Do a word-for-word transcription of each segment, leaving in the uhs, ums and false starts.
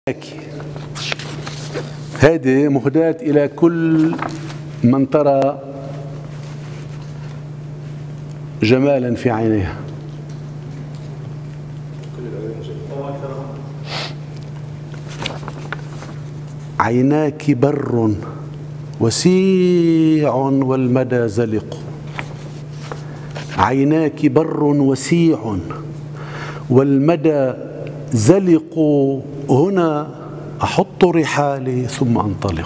هذه مهداة إلى كل من ترى جمالا في عينيها. عيناك بر وسيع والمدى زلق. عيناك بر وسيع والمدى زلق. هنا أحط رحالي ثم أنطلق.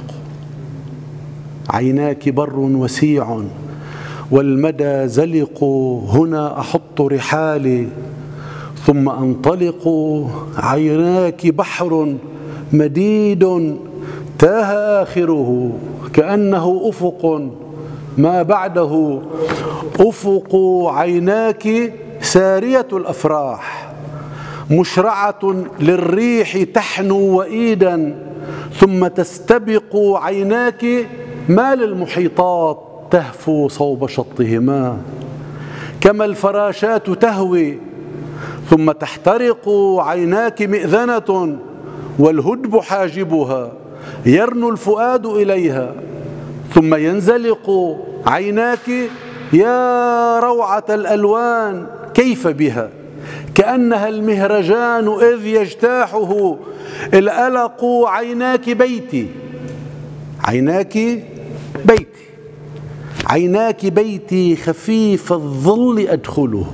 عيناك بر وسيع والمدى زلق. هنا أحط رحالي ثم أنطلق. عيناك بحر مديد تاه آخره كأنه أفق ما بعده أفق. عيناك سارية الأفراح مشرعة للريح تحنو وإيدا ثم تستبق. عيناك ما للمحيطات تهفو صوب شطهما كما الفراشات تهوي ثم تحترق. عيناك مئذنة والهدب حاجبها يرنو الفؤاد إليها ثم ينزلق. عيناك يا روعة الألوان كيف بها كأنها المهرجان إذ يجتاحه الألق. عيناك بيتي عيناك بيتي عيناك بيتي خفيف الظل أدخله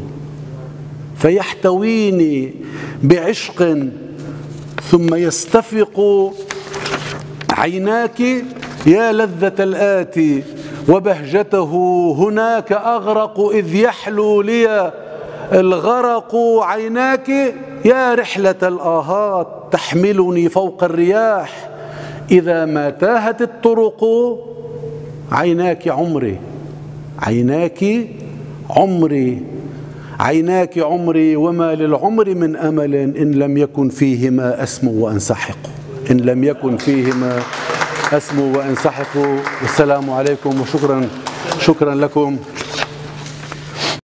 فيحتويني بعشق ثم يستفق. عيناك يا لذة الآتي وبهجته هناك أغرق إذ يحلو لي الغرق. عيناك يا رحلة الآهات تحملني فوق الرياح إذا ما تاهت الطرق. عيناك عمري عيناك عمري عيناك عمري وما للعمر من أمل إن لم يكن فيهما أسمو وأنسحق. إن لم يكن فيهما أسمو وأنسحق. والسلام عليكم وشكرا شكرا لكم.